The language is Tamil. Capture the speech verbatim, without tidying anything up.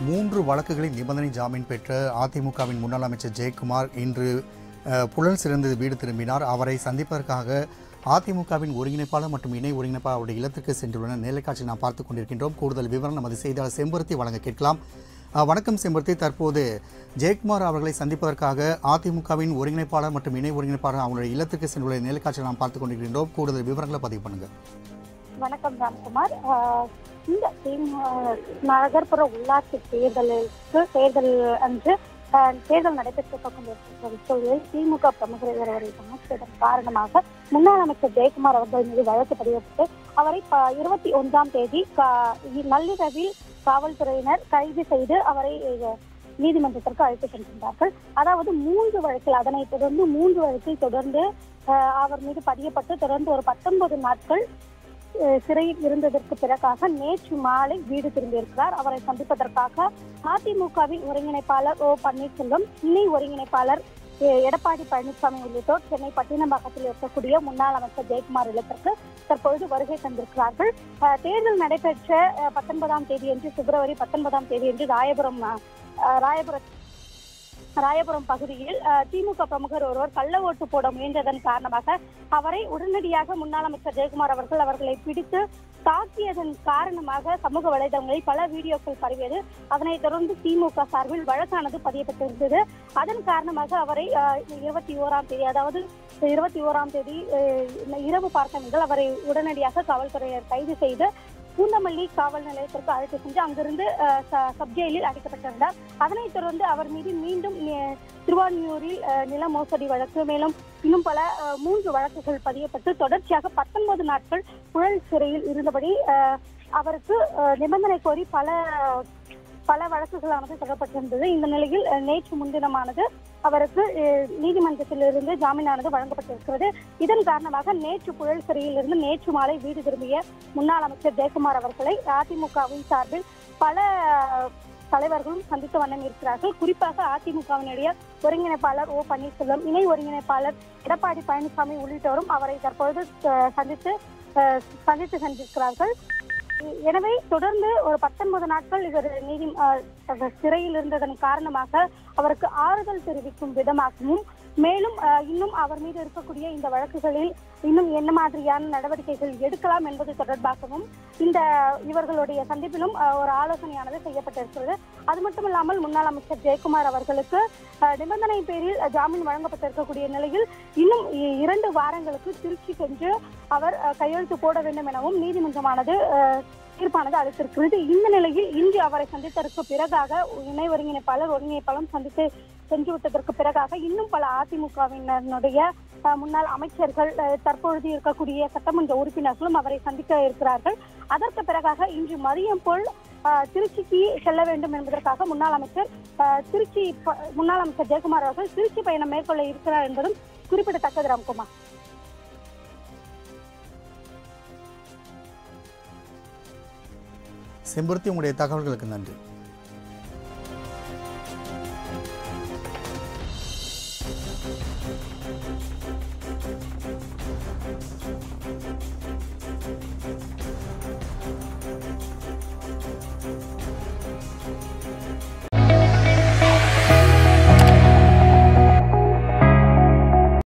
மூன்று வழக்குகளில் நிபந்தனை ஜாமீன் பெற்ற அதிமுகவின் முன்னாள் அமைச்சர் ஜெயக்குமார் இன்று புழல் சிறந்து வீடு திரும்பினார். அவரை சந்திப்பதற்காக அதிமுகவின் ஒருங்கிணைப்பாளர் மற்றும் இணை ஒருங்கிணைப்பாளர் அவருடைய இல்லத்திற்கு சென்றுள்ள நேரலைக்காட்சியில் நாம் பார்த்துக் கொண்டிருக்கின்றோம். கூடுதல் விவரம் நமது செய்தியாளர் செம்பருத்தி வழங்க கேட்கலாம். வணக்கம் செம்பருத்தி, தற்போது ஜெயக்குமார் அவர்களை சந்திப்பதற்காக அதிமுகவின் ஒருங்கிணைப்பாளர் மற்றும் இணை ஒருங்கிணைப்பாளர் அவருடைய இல்லத்திற்கு சென்றுள்ள நேரலைக்காட்சியில் நாம் பார்த்துக் கொண்டிருக்கின்றோம். கூடுதல் விவரங்களை பதிவு பண்ணுங்க. வணக்கம் ராம்குமார். இந்த நகர்ப்புற உள்ளாட்சி தேர்தலுக்கு தேர்தல் அன்று தேர்தல் நடைபெற்றிருக்கக்கூடிய சூழலில் திமுக பிரமுகர் ஒருவரை சமர்ப்பித்ததன் காரணமாக முன்னாள் அமைச்சர் ஜெயக்குமார் அவர்கள் மீது வழக்கு பதியப்பட்டு அவரை இருபத்தி ஒன்றாம் தேதி நள்ளிரவில் காவல்துறையினர் கைது செய்து அவரை நீதிமன்றத்திற்கு அழைத்து சென்றிருந்தார்கள். அதாவது மூன்று வழக்கில் அதனை தொடர்ந்து மூன்று வழக்கில் தொடர்ந்து அவர் மீது பதியப்பட்டு தொடர்ந்து ஒரு பத்தொன்பது நாட்கள் சிறையில் இருந்ததற்கு பிறகாக நேற்று மாலை வீடு திரும்பியிருக்கிறார். அவரை சந்திப்பதற்காக அதிமுகவின் ஒருங்கிணைப்பாளர் ஓ பன்னீர்செல்வம், இணை ஒருங்கிணைப்பாளர் எடப்பாடி பழனிசாமி உள்ளிட்டோர் சென்னை பட்டினப்பாக்கத்தில் இருக்கக்கூடிய முன்னாள் அமைச்சர் ஜெயக்குமார் இல்லத்திற்கு தற்பொழுது வருகை தந்திருக்கிறார்கள். தேர்தல் நடைபெற்ற பத்தொன்பதாம் தேதி அன்று பிப்ரவரி பத்தொன்பதாம் தேதி அன்று ராயபுரம் ராயபுரம் ராயபுரம் பகுதியில் திமுக பிரமுகர் ஒருவர் கள்ள ஓட்டு போட முயன்றதன் காரணமாக அவரை உடனடியாக முன்னாள் அமைச்சர் ஜெயக்குமார் அவர்கள் அவர்களை பிடித்து தாக்கியதன் காரணமாக சமூக வலைதளங்களில் பல வீடியோக்கள் பரவியது. அதனைத் தொடர்ந்து திமுக சார்பில் வழக்கானது பதியப்பட்டிருந்தது. அதன் காரணமாக அவரை இருபத்தி ஓராம் தேதி அதாவது இருபத்தி ஓராம் தேதி இரவு பார்த்த முதல் அவரை உடனடியாக காவல்துறையினர் கைது செய்து பூந்தமல்லி காவல் நிலையத்திற்கு அழைத்து சென்று அங்கிருந்து சப் ஜெயிலில் அடைக்கப்பட்டிருந்தார். அதனைத் தொடர்ந்து அவர் மீது மீண்டும் திருவான்மியூரில் நில மோசடி வழக்கு, மேலும் இன்னும் பல மூன்று வழக்குகள் பதியப்பட்டு தொடர்ச்சியாக பத்தொன்பது நாட்கள் புழல் சிறையில் இருந்தபடி அவருக்கு நிபந்தனை கோரி பல பல வழக்குகளானது தொடரப்பட்டிருந்தது. இந்த நிலையில் நேற்று முன்தினமானது அவருக்கு நீதிமன்றத்திலிருந்து ஜாமீனானது வழங்கப்பட்டிருக்கிறது. இதன் காரணமாக நேற்று புழல் சிறையில் இருந்து நேற்று மாலை வீடு திரும்பிய முன்னாள் அமைச்சர் ஜெயக்குமார் அவர்களை அதிமுகவின் சார்பில் பல தலைவர்களும் சந்தித்த வண்ணம் இருக்கிறார்கள். குறிப்பாக அதிமுகவினுடைய ஒருங்கிணைப்பாளர் ஓ பன்னீர்செல்வம், இணை ஒருங்கிணைப்பாளர் எடப்பாடி பழனிசாமி உள்ளிட்டோரும் அவரை தற்பொழுது சந்தித்து சந்தித்து சென்றிருக்கிறார்கள். எனவே தொடர்ந்து ஒரு பத்தொன்பது நாட்கள் இவர் நீதி சிறையில் இருந்ததன் காரணமாக அவருக்கு ஆறுதல் தெரிவிக்கும் விதமாகவும், மேலும் இன்னும் அவர் மீது இருக்கக்கூடிய இந்த வழக்குகளில் இன்னும் என்ன மாதிரியான நடவடிக்கைகள் எடுக்கலாம் என்பது தொடர்பாகவும் இந்த இவர்களுடைய சந்திப்பிலும் ஒரு ஆலோசனையானது செய்யப்பட்டிருக்கிறது. அது மட்டுமில்லாமல் முன்னாள் அமைச்சர் ஜெயக்குமார் அவர்களுக்கு நிபந்தனை பேரில் ஜாமீன் வழங்கப்பட்டிருக்கக்கூடிய நிலையில் இன்னும் இரண்டு வாரங்களுக்கு திருச்சி சென்று அவர் கையெழுத்து போட வேண்டும் எனவும் நீதிமன்றமானது தீர்ப்பானது அளித்திருக்கிறது. இந்த நிலையில் இன்று அவரை சந்தித்ததற்கு பிறகாக இணை ஒருங்கிணைப்பாளர் ஒருங்கிணைப்பாளரும் சந்தித்து சென்று விட்டதற்கு பிறகாக இன்னும் பல அதிமுகவினருடைய முன்னாள் அமைச்சர்கள், தற்பொழுது இருக்கக்கூடிய சட்டமன்ற உறுப்பினர்களும் அவரை சந்திக்க இருக்கிறார்கள். அதற்கு பிறகாக இன்று மதியம் போல் திருச்சிக்கு செல்ல வேண்டும் என்பதற்காக முன்னாள் அமைச்சர் திருச்சி முன்னாள் அமைச்சர் ஜெயக்குமார் அவர்கள் திருச்சி பயணம் மேற்கொள்ள இருக்கிறார் என்பதும் குறிப்பிடத்தக்கது. ராம்குமார், செம்பருத்தி, உங்களுடைய தகவல்களுக்கு நன்றி.